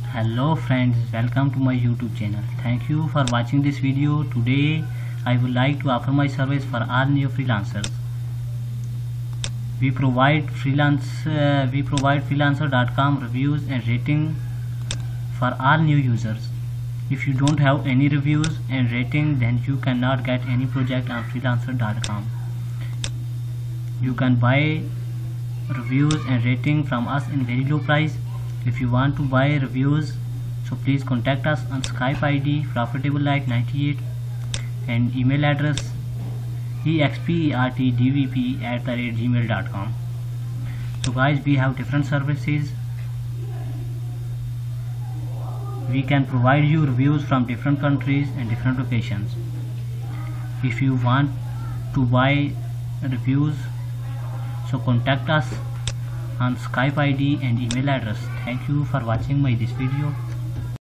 Hello friends, welcome to my YouTube channel. Thank you for watching this video. Today I would like to offer my service for all new freelancers. We provide freelancer.com reviews and rating for all new users. If you don't have any reviews and rating, then you cannot get any project on freelancer.com. You can buy reviews and rating from us in very low price. If you want to buy reviews, so please contact us on Skype ID profitable-like98 and email address expertdvp@gmail.com. So guys, we have different services. We can provide you reviews from different countries and different locations. If you want to buy reviews, so contact us on Skype ID and email address. Thank you for watching this video.